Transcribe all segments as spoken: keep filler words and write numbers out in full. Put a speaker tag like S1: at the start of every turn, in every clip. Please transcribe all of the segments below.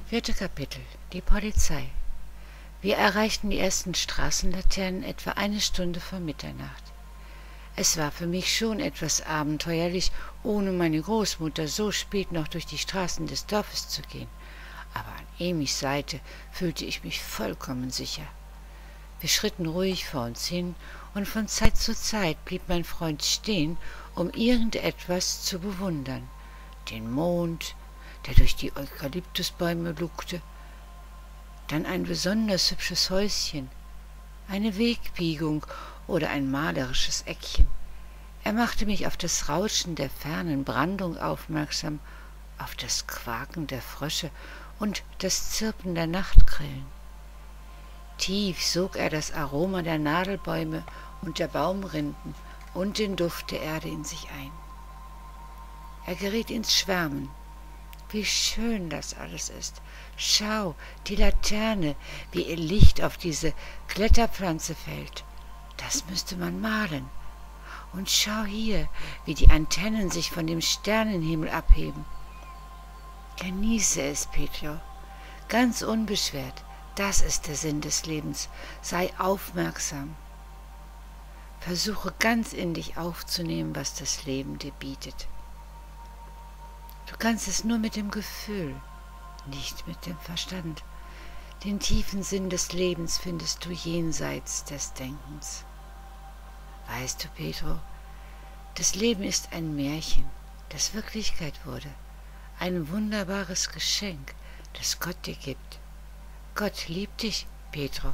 S1: Vierte Kapitel. Die Polizei. Wir erreichten die ersten Straßenlaternen etwa eine Stunde vor Mitternacht. Es war für mich schon etwas abenteuerlich, ohne meine Großmutter so spät noch durch die Straßen des Dorfes zu gehen, aber an Emys Seite fühlte ich mich vollkommen sicher. Wir schritten ruhig vor uns hin, und von Zeit zu Zeit blieb mein Freund stehen, um irgendetwas zu bewundern. Den Mond, der durch die Eukalyptusbäume lugte, dann ein besonders hübsches Häuschen, eine Wegbiegung oder ein malerisches Eckchen. Er machte mich auf das Rauschen der fernen Brandung aufmerksam, auf das Quaken der Frösche und das Zirpen der Nachtgrillen. Tief sog er das Aroma der Nadelbäume und der Baumrinden und den Duft der Erde in sich ein. Er geriet ins Schwärmen. Wie schön das alles ist. Schau, die Laterne, wie ihr Licht auf diese Kletterpflanze fällt. Das müsste man malen. Und schau hier, wie die Antennen sich von dem Sternenhimmel abheben. Genieße es, Pedro, ganz unbeschwert. Das ist der Sinn des Lebens. Sei aufmerksam. Versuche ganz in dich aufzunehmen, was das Leben dir bietet. Du kannst es nur mit dem Gefühl, nicht mit dem Verstand. Den tiefen Sinn des Lebens findest du jenseits des Denkens. Weißt du, Pedro, das Leben ist ein Märchen, das Wirklichkeit wurde. Ein wunderbares Geschenk, das Gott dir gibt. Gott liebt dich, Pedro.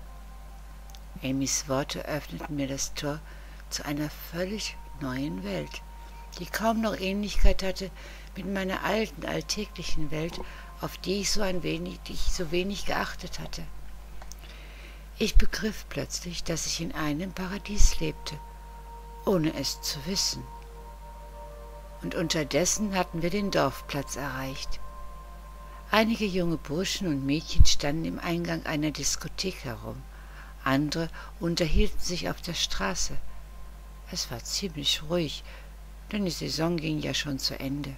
S1: Emys Worte öffneten mir das Tor zu einer völlig neuen Welt, die kaum noch Ähnlichkeit hatte mit meiner alten, alltäglichen Welt, auf die ich so ein wenig, die ich so wenig geachtet hatte. Ich begriff plötzlich, dass ich in einem Paradies lebte, ohne es zu wissen. Und unterdessen hatten wir den Dorfplatz erreicht. Einige junge Burschen und Mädchen standen im Eingang einer Diskothek herum, andere unterhielten sich auf der Straße. Es war ziemlich ruhig, denn die Saison ging ja schon zu Ende.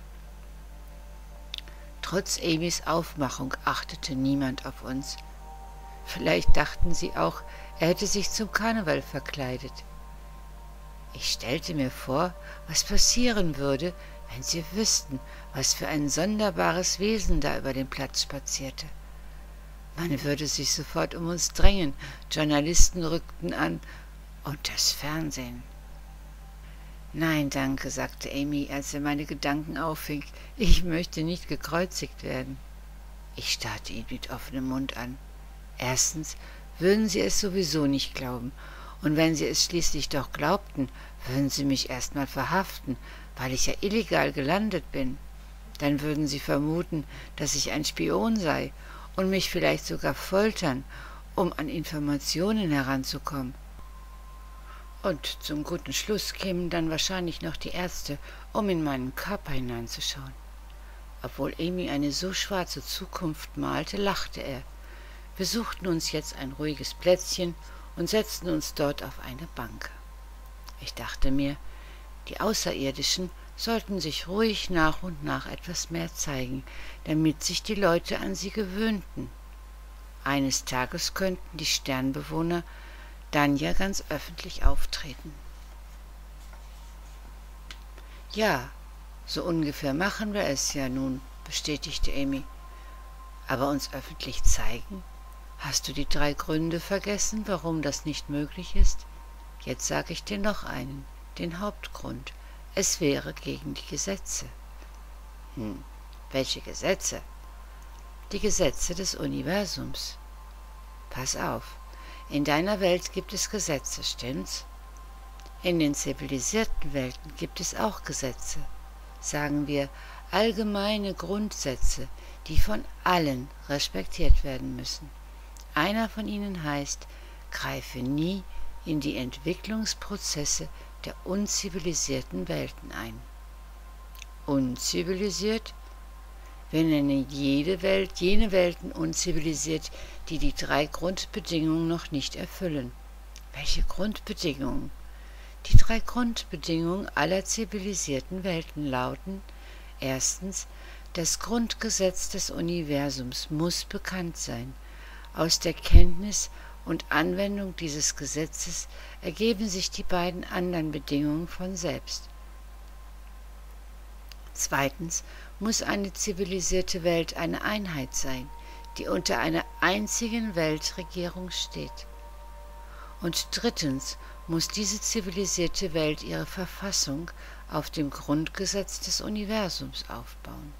S1: Trotz Emys Aufmachung achtete niemand auf uns. Vielleicht dachten sie auch, er hätte sich zum Karneval verkleidet. Ich stellte mir vor, was passieren würde, wenn sie wüssten, was für ein sonderbares Wesen da über den Platz spazierte. Man würde sich sofort um uns drängen, Journalisten rückten an und das Fernsehen. »Nein, danke«, sagte Amy, als er meine Gedanken auffing. »Ich möchte nicht gekreuzigt werden.« Ich starrte ihn mit offenem Mund an. Erstens würden sie es sowieso nicht glauben, und wenn sie es schließlich doch glaubten, würden sie mich erst mal verhaften, weil ich ja illegal gelandet bin. Dann würden sie vermuten, dass ich ein Spion sei und mich vielleicht sogar foltern, um an Informationen heranzukommen. Und zum guten Schluss kämen dann wahrscheinlich noch die Ärzte, um in meinen Körper hineinzuschauen. Obwohl Amy eine so schwarze Zukunft malte, lachte er. Wir suchten uns jetzt ein ruhiges Plätzchen und setzten uns dort auf eine Bank. Ich dachte mir, die Außerirdischen sollten sich ruhig nach und nach etwas mehr zeigen, damit sich die Leute an sie gewöhnten. Eines Tages könnten die Sternbewohner dann ja ganz öffentlich auftreten. »Ja, so ungefähr machen wir es ja nun«, bestätigte Amy. »Aber uns öffentlich zeigen? Hast du die drei Gründe vergessen, warum das nicht möglich ist? Jetzt sage ich dir noch einen, den Hauptgrund. Es wäre gegen die Gesetze.« »Hm, welche Gesetze?« »Die Gesetze des Universums. Pass auf. In deiner Welt gibt es Gesetze, stimmt's? In den zivilisierten Welten gibt es auch Gesetze, sagen wir allgemeine Grundsätze, die von allen respektiert werden müssen. Einer von ihnen heißt, greife nie in die Entwicklungsprozesse der unzivilisierten Welten ein. Unzivilisiert? Wir nennen jede Welt, jene Welten unzivilisiert, die die drei Grundbedingungen noch nicht erfüllen. Welche Grundbedingungen? Die drei Grundbedingungen aller zivilisierten Welten lauten: Erstens, Das Grundgesetz des Universums muss bekannt sein. Aus der Kenntnis und Anwendung dieses Gesetzes ergeben sich die beiden anderen Bedingungen von selbst. Zweitens muss eine zivilisierte Welt eine Einheit sein, die unter einer einzigen Weltregierung steht. Und drittens muss diese zivilisierte Welt ihre Verfassung auf dem Grundgesetz des Universums aufbauen.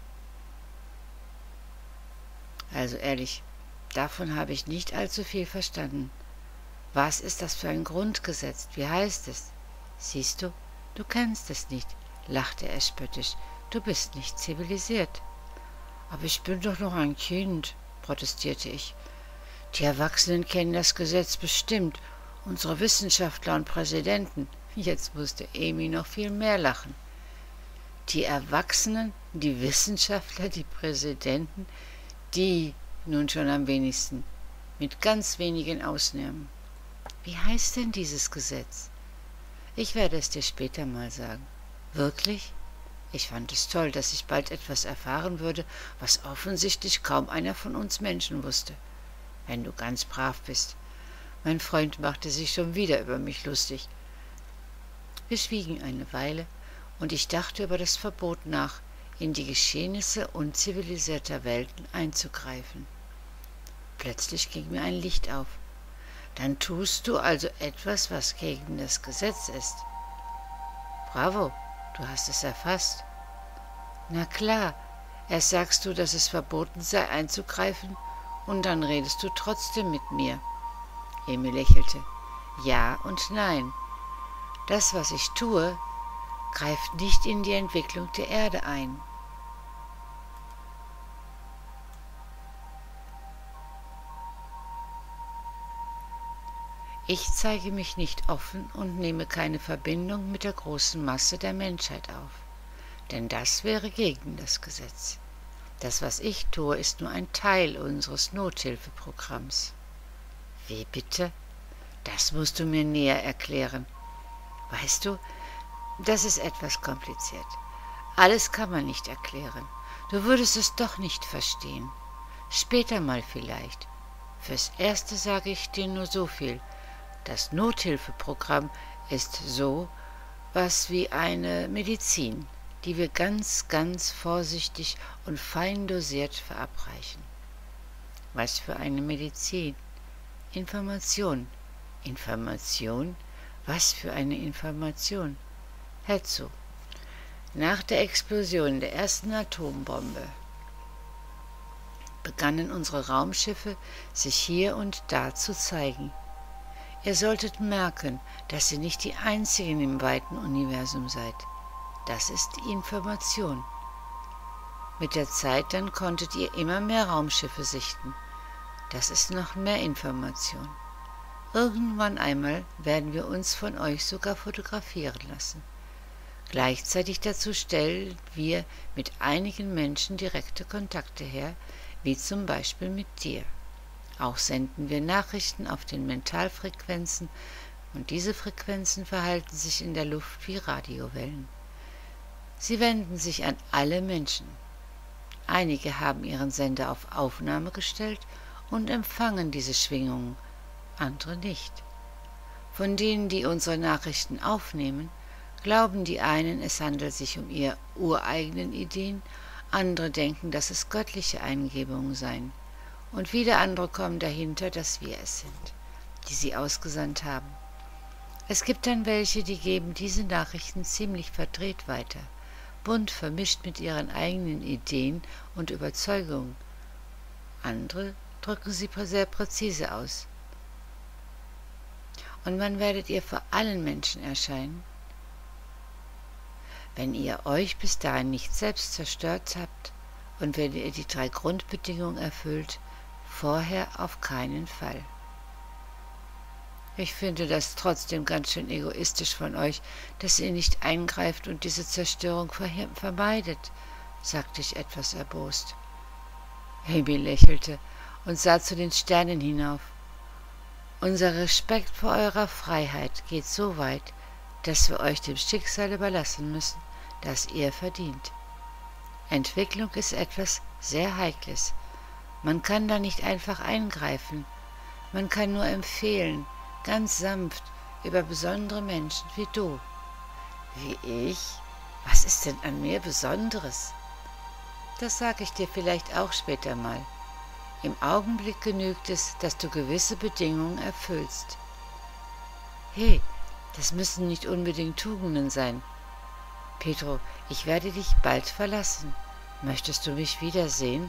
S1: Also ehrlich, davon habe ich nicht allzu viel verstanden. Was ist das für ein Grundgesetz? Wie heißt es? Siehst du, du kennst es nicht, lachte er spöttisch. Du bist nicht zivilisiert. Aber ich bin doch noch ein Kind, protestierte ich. Die Erwachsenen kennen das Gesetz bestimmt, unsere Wissenschaftler und Präsidenten. Jetzt musste Amy noch viel mehr lachen. Die Erwachsenen, die Wissenschaftler, die Präsidenten, die nun schon am wenigsten, mit ganz wenigen Ausnahmen. Wie heißt denn dieses Gesetz? Ich werde es dir später mal sagen. Wirklich? Ich fand es toll, dass ich bald etwas erfahren würde, was offensichtlich kaum einer von uns Menschen wusste. Wenn du ganz brav bist. Mein Freund machte sich schon wieder über mich lustig. Wir schwiegen eine Weile, und ich dachte über das Verbot nach, in die Geschehnisse unzivilisierter Welten einzugreifen. Plötzlich ging mir ein Licht auf. Dann tust du also etwas, was gegen das Gesetz ist. Bravo, du hast es erfasst. Na klar, erst sagst du, dass es verboten sei, einzugreifen, und dann redest du trotzdem mit mir. Emil lächelte. Ja und nein. Das, was ich tue, greift nicht in die Entwicklung der Erde ein. Ich zeige mich nicht offen und nehme keine Verbindung mit der großen Masse der Menschheit auf, denn das wäre gegen das Gesetz. Das, was ich tue, ist nur ein Teil unseres Nothilfeprogramms. Wie bitte? Das musst du mir näher erklären. Weißt du, das ist etwas kompliziert. Alles kann man nicht erklären. Du würdest es doch nicht verstehen. Später mal vielleicht. Fürs Erste sage ich dir nur so viel. Das Nothilfeprogramm ist so was wie eine Medizin, die wir ganz, ganz vorsichtig und fein dosiert verabreichen. Was für eine Medizin? Information. Information? Was für eine Information? Hör zu. Nach der Explosion der ersten Atombombe begannen unsere Raumschiffe sich hier und da zu zeigen. Ihr solltet merken, dass ihr nicht die Einzigen im weiten Universum seid. Das ist die Information. Mit der Zeit dann konntet ihr immer mehr Raumschiffe sichten. Das ist noch mehr Information. Irgendwann einmal werden wir uns von euch sogar fotografieren lassen. Gleichzeitig dazu stellen wir mit einigen Menschen direkte Kontakte her, wie zum Beispiel mit dir. Auch senden wir Nachrichten auf den Mentalfrequenzen, und diese Frequenzen verhalten sich in der Luft wie Radiowellen. Sie wenden sich an alle Menschen. Einige haben ihren Sender auf Aufnahme gestellt und empfangen diese Schwingungen, andere nicht. Von denen, die unsere Nachrichten aufnehmen, glauben die einen, es handelt sich um ihre ureigenen Ideen, andere denken, dass es göttliche Eingebungen seien, und wieder andere kommen dahinter, dass wir es sind, die sie ausgesandt haben. Es gibt dann welche, die geben diese Nachrichten ziemlich verdreht weiter, bunt vermischt mit ihren eigenen Ideen und Überzeugungen. Andere drücken sie sehr präzise aus. Und wann werdet ihr vor allen Menschen erscheinen? Wenn ihr euch bis dahin nicht selbst zerstört habt und wenn ihr die drei Grundbedingungen erfüllt, vorher auf keinen Fall. Ich finde das trotzdem ganz schön egoistisch von euch, dass ihr nicht eingreift und diese Zerstörung vermeidet, sagte ich etwas erbost. Amy lächelte und sah zu den Sternen hinauf. Unser Respekt vor eurer Freiheit geht so weit, dass wir euch dem Schicksal überlassen müssen, das ihr verdient. Entwicklung ist etwas sehr Heikles. Man kann da nicht einfach eingreifen. Man kann nur empfehlen, ganz sanft, über besondere Menschen wie du. Wie ich? Was ist denn an mir Besonderes? Das sage ich dir vielleicht auch später mal. Im Augenblick genügt es, dass du gewisse Bedingungen erfüllst. Hey, das müssen nicht unbedingt Tugenden sein. Pedro, ich werde dich bald verlassen. Möchtest du mich wiedersehen?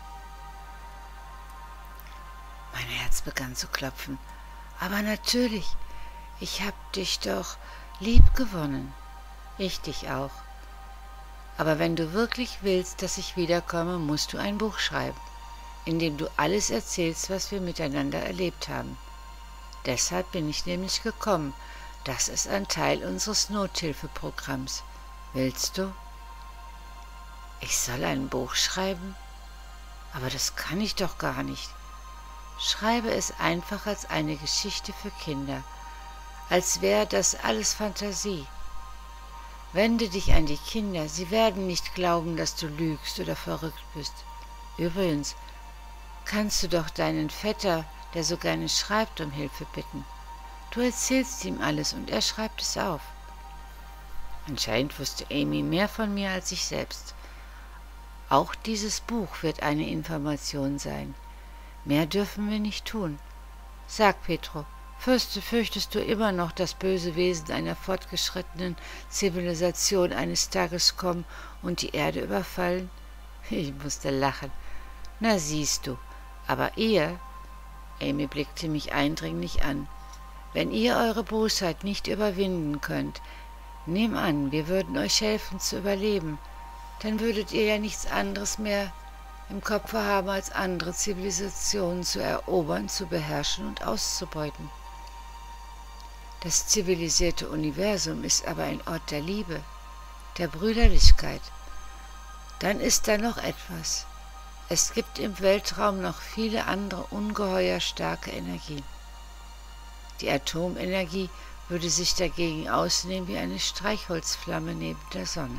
S1: Mein Herz begann zu klopfen. Aber natürlich, ich hab dich doch lieb gewonnen. Ich dich auch. Aber wenn du wirklich willst, dass ich wiederkomme, musst du ein Buch schreiben, in dem du alles erzählst, was wir miteinander erlebt haben. Deshalb bin ich nämlich gekommen. Das ist ein Teil unseres Nothilfeprogramms. Willst du? Ich soll ein Buch schreiben? Aber das kann ich doch gar nicht. Schreibe es einfach als eine Geschichte für Kinder, als wäre das alles Fantasie. Wende dich an die Kinder, sie werden nicht glauben, dass du lügst oder verrückt bist. Übrigens, kannst du doch deinen Vetter, der so gerne schreibt, um Hilfe bitten. Du erzählst ihm alles und er schreibt es auf. Anscheinend wusste Amy mehr von mir als ich selbst. Auch dieses Buch wird eine Information sein. Mehr dürfen wir nicht tun. Sag, Pedro, fürchte, fürchtest du immer noch, das böse Wesen einer fortgeschrittenen Zivilisation eines Tages kommen und die Erde überfallen? Ich musste lachen. Na siehst du, aber ihr, Amy blickte mich eindringlich an, wenn ihr eure Bosheit nicht überwinden könnt, nehm an, wir würden euch helfen zu überleben, dann würdet ihr ja nichts anderes mehr im Kopfe haben, als andere Zivilisationen zu erobern, zu beherrschen und auszubeuten. Das zivilisierte Universum ist aber ein Ort der Liebe, der Brüderlichkeit. Dann ist da noch etwas. Es gibt im Weltraum noch viele andere ungeheuer starke Energien. Die Atomenergie würde sich dagegen ausnehmen wie eine Streichholzflamme neben der Sonne.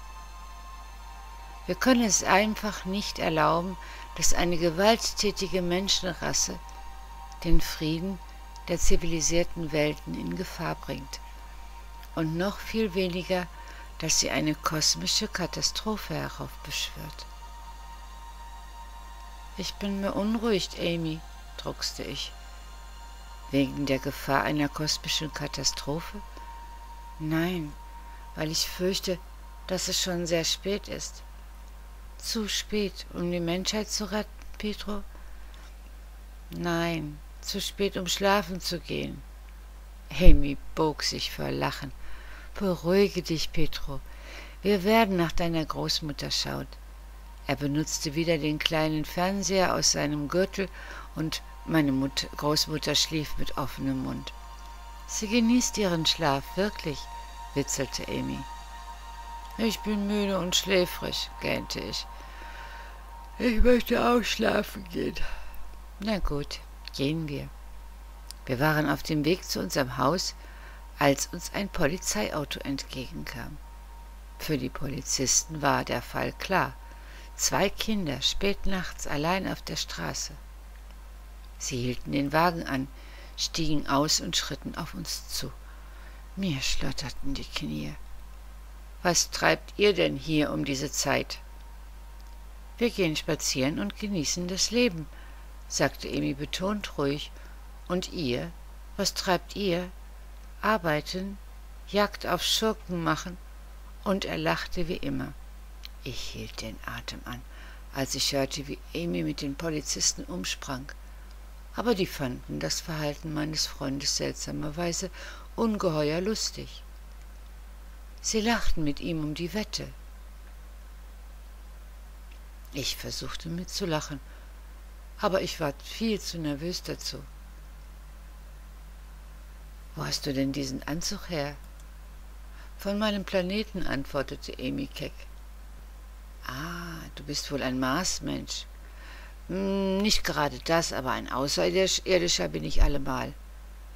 S1: Wir können es einfach nicht erlauben, dass eine gewalttätige Menschenrasse den Frieden der zivilisierten Welten in Gefahr bringt. Und noch viel weniger, dass sie eine kosmische Katastrophe heraufbeschwört. Ich bin beunruhigt, Amy, druckste ich. Wegen der Gefahr einer kosmischen Katastrophe? Nein, weil ich fürchte, dass es schon sehr spät ist. Zu spät, um die Menschheit zu retten, Pedro? Nein, zu spät, um schlafen zu gehen. Amy bog sich vor Lachen. Beruhige dich, Pedro. Wir werden nach deiner Großmutter schauen. Er benutzte wieder den kleinen Fernseher aus seinem Gürtel und meine Mut- Großmutter schlief mit offenem Mund. Sie genießt ihren Schlaf, wirklich, witzelte Amy. Ich bin müde und schläfrig, gähnte ich. Ich möchte auch schlafen gehen. Na gut, gehen wir. Wir waren auf dem Weg zu unserem Haus, als uns ein Polizeiauto entgegenkam. Für die Polizisten war der Fall klar. Zwei Kinder spät nachts allein auf der Straße. Sie hielten den Wagen an, stiegen aus und schritten auf uns zu. Mir schlotterten die Knie. »Was treibt ihr denn hier um diese Zeit?« »Wir gehen spazieren und genießen das Leben«, sagte Amy betont ruhig. »Und ihr? Was treibt ihr?« »Arbeiten, Jagd auf Schurken machen.« Und er lachte wie immer. Ich hielt den Atem an, als ich hörte, wie Amy mit den Polizisten umsprang. Aber die fanden das Verhalten meines Freundes seltsamerweise ungeheuer lustig. Sie lachten mit ihm um die Wette. Ich versuchte mitzulachen, aber ich war viel zu nervös dazu. »Wo hast du denn diesen Anzug her?« »Von meinem Planeten«, antwortete Amy keck. »Ah, du bist wohl ein Marsmensch.« hm, »Nicht gerade das, aber ein Außerirdischer bin ich allemal.«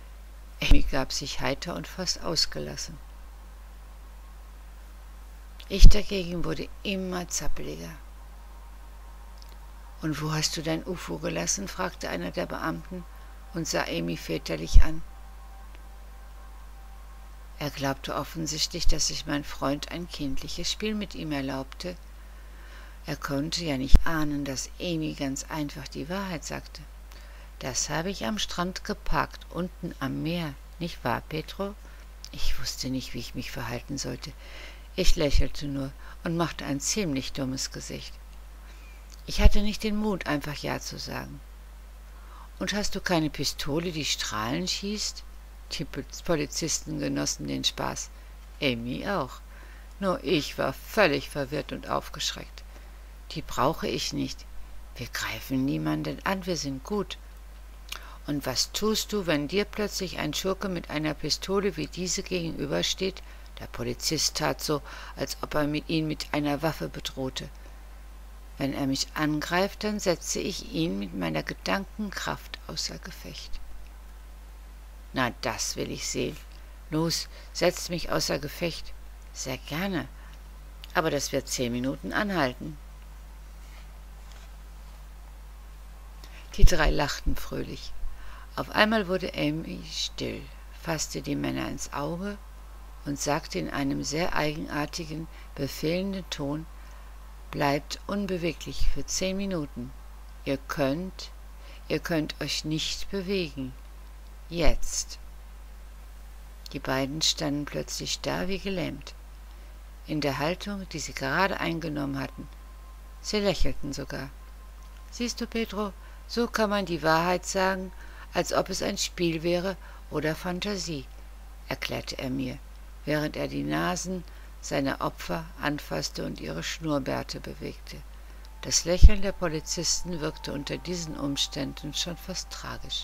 S1: Amy gab sich heiter und fast ausgelassen. Ich dagegen wurde immer zappeliger. »Und wo hast du dein U F O gelassen?« fragte einer der Beamten und sah Amy väterlich an. Er glaubte offensichtlich, dass sich mein Freund ein kindliches Spiel mit ihm erlaubte. Er konnte ja nicht ahnen, dass Amy ganz einfach die Wahrheit sagte. »Das habe ich am Strand geparkt, unten am Meer, nicht wahr, Petro?« Ich wusste nicht, wie ich mich verhalten sollte. Ich lächelte nur und machte ein ziemlich dummes Gesicht. Ich hatte nicht den Mut, einfach Ja zu sagen. »Und hast du keine Pistole, die Strahlen schießt?« Die Polizisten genossen den Spaß. Amy auch. Nur ich war völlig verwirrt und aufgeschreckt. »Die brauche ich nicht. Wir greifen niemanden an, wir sind gut.« »Und was tust du, wenn dir plötzlich ein Schurke mit einer Pistole wie diese gegenübersteht?« Der Polizist tat so, als ob er ihn mit einer Waffe bedrohte. »Wenn er mich angreift, dann setze ich ihn mit meiner Gedankenkraft außer Gefecht.« »Na, das will ich sehen. Los, setzt mich außer Gefecht.« »Sehr gerne. Aber das wird zehn Minuten anhalten.« Die drei lachten fröhlich. Auf einmal wurde Amy still, fasste die Männer ins Auge und sagte in einem sehr eigenartigen, befehlenden Ton: »Bleibt unbeweglich für zehn Minuten. Ihr könnt, ihr könnt euch nicht bewegen. Jetzt.« Die beiden standen plötzlich da wie gelähmt, in der Haltung, die sie gerade eingenommen hatten. Sie lächelten sogar. »Siehst du, Petro, so kann man die Wahrheit sagen, als ob es ein Spiel wäre oder Fantasie«, erklärte er mir, während er die Nasen seiner Opfer anfasste und ihre Schnurrbärte bewegte. Das Lächeln der Polizisten wirkte unter diesen Umständen schon fast tragisch.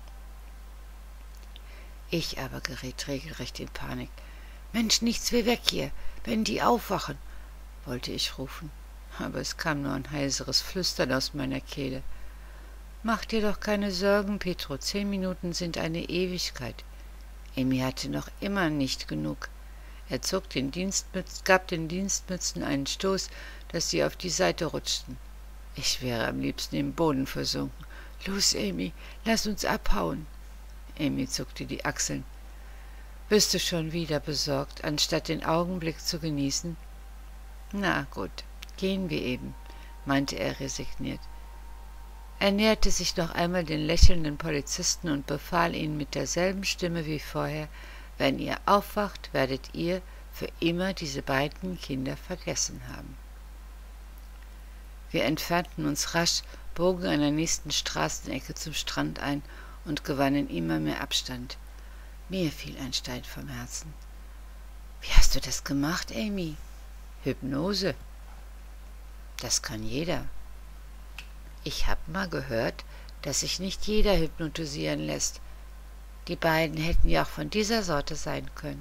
S1: Ich aber geriet regelrecht in Panik. »Mensch, nichts wie weg hier, wenn die aufwachen«, wollte ich rufen, aber es kam nur ein heiseres Flüstern aus meiner Kehle. »Mach dir doch keine Sorgen, Petro, zehn Minuten sind eine Ewigkeit.« Amy hatte noch immer nicht genug. Er zog den Dienstmütz, gab den Dienstmützen einen Stoß, dass sie auf die Seite rutschten. Ich wäre am liebsten im Boden versunken. »Los, Amy, lass uns abhauen.« Amy zuckte die Achseln. »Bist du schon wieder besorgt, anstatt den Augenblick zu genießen?« »Na gut, gehen wir eben«, meinte er resigniert. Er näherte sich noch einmal den lächelnden Polizisten und befahl ihnen mit derselben Stimme wie vorher: »Wenn ihr aufwacht, werdet ihr für immer diese beiden Kinder vergessen haben.« Wir entfernten uns rasch, bogen an der nächsten Straßenecke zum Strand ein und gewannen immer mehr Abstand. Mir fiel ein Stein vom Herzen. »Wie hast du das gemacht, Amy?« »Hypnose. Das kann jeder.« »Ich hab mal gehört, dass sich nicht jeder hypnotisieren lässt. Die beiden hätten ja auch von dieser Sorte sein können.«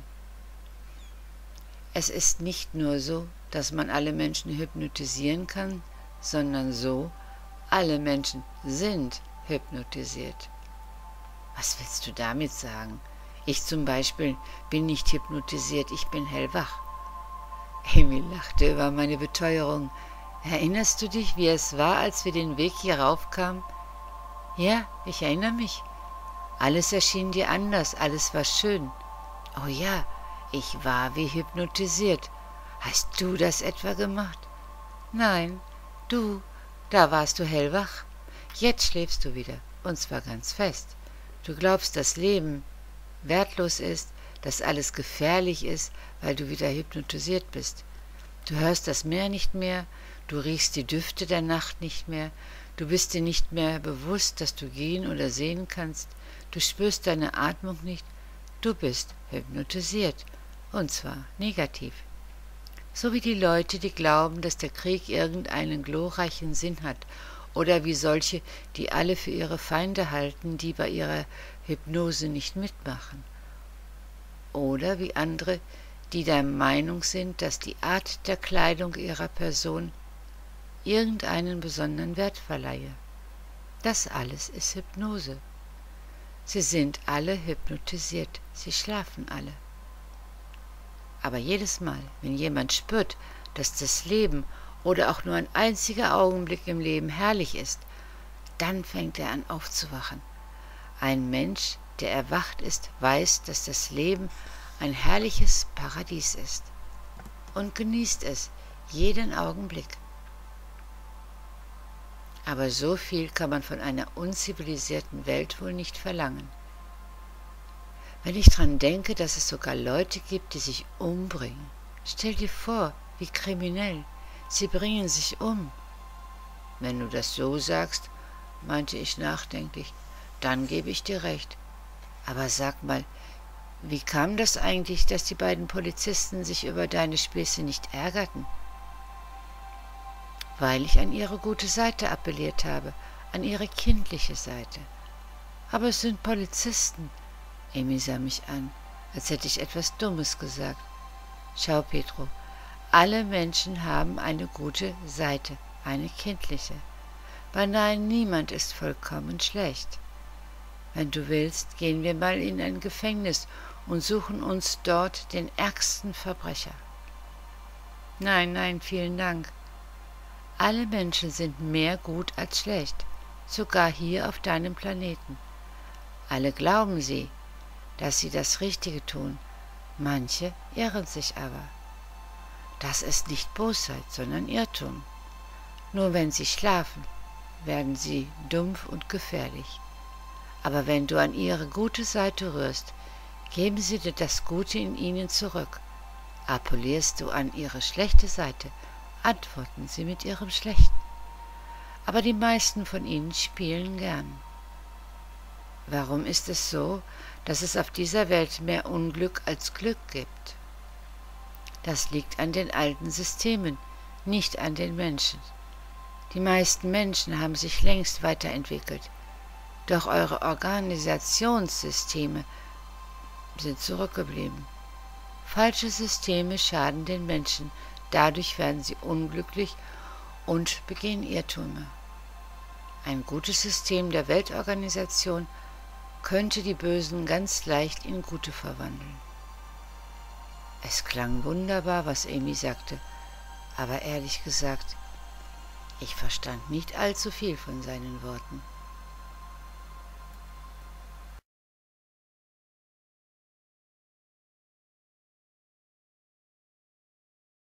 S1: Es ist nicht nur so, dass man alle Menschen hypnotisieren kann, sondern so, alle Menschen sind hypnotisiert. Was willst du damit sagen? Ich zum Beispiel bin nicht hypnotisiert, ich bin hellwach. Amy lachte über meine Beteuerung. Erinnerst du dich, wie es war, als wir den Weg hier raufkamen? Ja, ich erinnere mich. Alles erschien dir anders, alles war schön. Oh ja, ich war wie hypnotisiert. Hast du das etwa gemacht? Nein, du, da warst du hellwach. Jetzt schläfst du wieder, und zwar ganz fest. Du glaubst, dass Leben wertlos ist, dass alles gefährlich ist, weil du wieder hypnotisiert bist. Du hörst das Meer nicht mehr, du riechst die Düfte der Nacht nicht mehr, du bist dir nicht mehr bewusst, dass du gehen oder sehen kannst, du spürst deine Atmung nicht, du bist hypnotisiert, und zwar negativ. So wie die Leute, die glauben, dass der Krieg irgendeinen glorreichen Sinn hat, oder wie solche, die alle für ihre Feinde halten, die bei ihrer Hypnose nicht mitmachen. Oder wie andere, die der Meinung sind, dass die Art der Kleidung ihrer Person irgendeinen besonderen Wert verleihe. Das alles ist Hypnose. Sie sind alle hypnotisiert, sie schlafen alle. Aber jedes Mal, wenn jemand spürt, dass das Leben oder auch nur ein einziger Augenblick im Leben herrlich ist, dann fängt er an aufzuwachen. Ein Mensch, der erwacht ist, weiß, dass das Leben ein herrliches Paradies ist und genießt es jeden Augenblick. Aber so viel kann man von einer unzivilisierten Welt wohl nicht verlangen. Wenn ich dran denke, dass es sogar Leute gibt, die sich umbringen. Stell dir vor, wie kriminell. Sie bringen sich um. Wenn du das so sagst, meinte ich nachdenklich, dann gebe ich dir recht. Aber sag mal, wie kam das eigentlich, dass die beiden Polizisten sich über deine Späße nicht ärgerten? Weil ich an ihre gute Seite appelliert habe, an ihre kindliche Seite. Aber es sind Polizisten. Amy sah mich an, als hätte ich etwas Dummes gesagt. Schau, Pedro, alle Menschen haben eine gute Seite, eine kindliche. Beinahe niemand ist vollkommen schlecht. Wenn du willst, gehen wir mal in ein Gefängnis und suchen uns dort den ärgsten Verbrecher. Nein, nein, vielen Dank. Alle Menschen sind mehr gut als schlecht, sogar hier auf deinem Planeten. Alle glauben sie, dass sie das Richtige tun, manche irren sich aber. Das ist nicht Bosheit, sondern Irrtum. Nur wenn sie schlafen, werden sie dumpf und gefährlich. Aber wenn du an ihre gute Seite rührst, geben sie dir das Gute in ihnen zurück. Appellierst du an ihre schlechte Seite, antworten sie mit ihrem Schlechten. Aber die meisten von ihnen spielen gern. Warum ist es so, dass es auf dieser Welt mehr Unglück als Glück gibt? Das liegt an den alten Systemen, nicht an den Menschen. Die meisten Menschen haben sich längst weiterentwickelt, doch eure Organisationssysteme sind zurückgeblieben. Falsche Systeme schaden den Menschen, dadurch werden sie unglücklich und begehen Irrtümer. Ein gutes System der Weltorganisation könnte die Bösen ganz leicht in Gute verwandeln. Es klang wunderbar, was Amy sagte, aber ehrlich gesagt, ich verstand nicht allzu viel von seinen Worten.